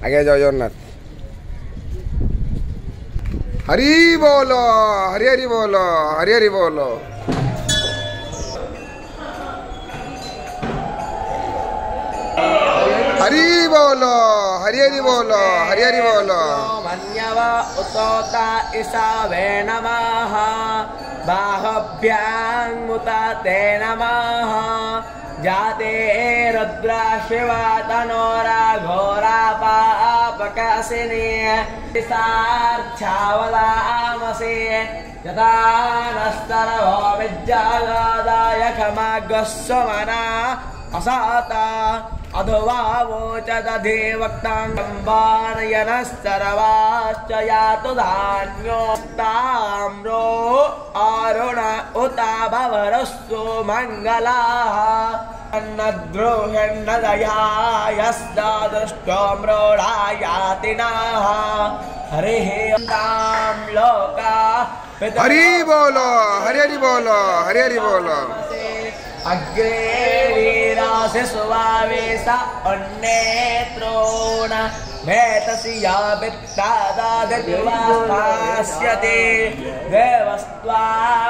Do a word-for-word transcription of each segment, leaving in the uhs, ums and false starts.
आगे जय जगन्नाथ। हरि बोलो हरि हरि बोलो हरि हरि बोलो। हरि बोलो हरि हरि बोलो हरि हरि बोलो। मन्यवा उतोता ईशावे नमः बाहुभ्यां उता ते नमः जाते रुद्रा शिवा तनोरा घोरा पापकासिनी सार्च्छावदामसि यथा नस्तरवो विज्जागादाय खमागस्वमना असाता अधवा वोचदधे वक्तांबानयनस्तरवाश्च यातु धान्योक्ताम्रो अरुण उता भवरस्सु मङ्गलाः अन्नद्रोह्यन्नदया यस्तादुष्टो मृडायातिनाः हरिः तां लोका हरि बोलो हरि हरि बोलो हरि हरि बोलो। अग्रे वीरासे सुवावेश अन्नेत्रोण भेतसि या वित्तादादिवास्यते देवस्त्वा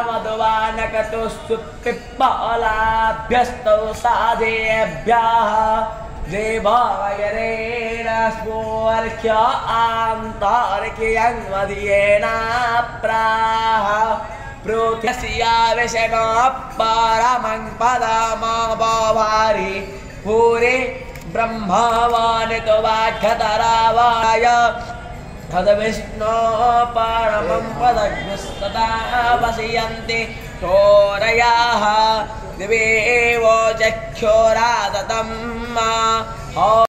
मधुवानकतुस्तुप्तिप्पलाभ्यस्तौ साधेभ्यः देवायरेण स्मोर्ख्य आन्तरिक्यं मदीयेन प्राह प्रोत्यस्या विषणो परमं पदमभारि पूरे ब्रह्मवानितो वाक्यतरावाय तद्विष्णो परमं पदग्स्तदा पश्यन्ति चोरयाः दिवेवो चक्षुरादतं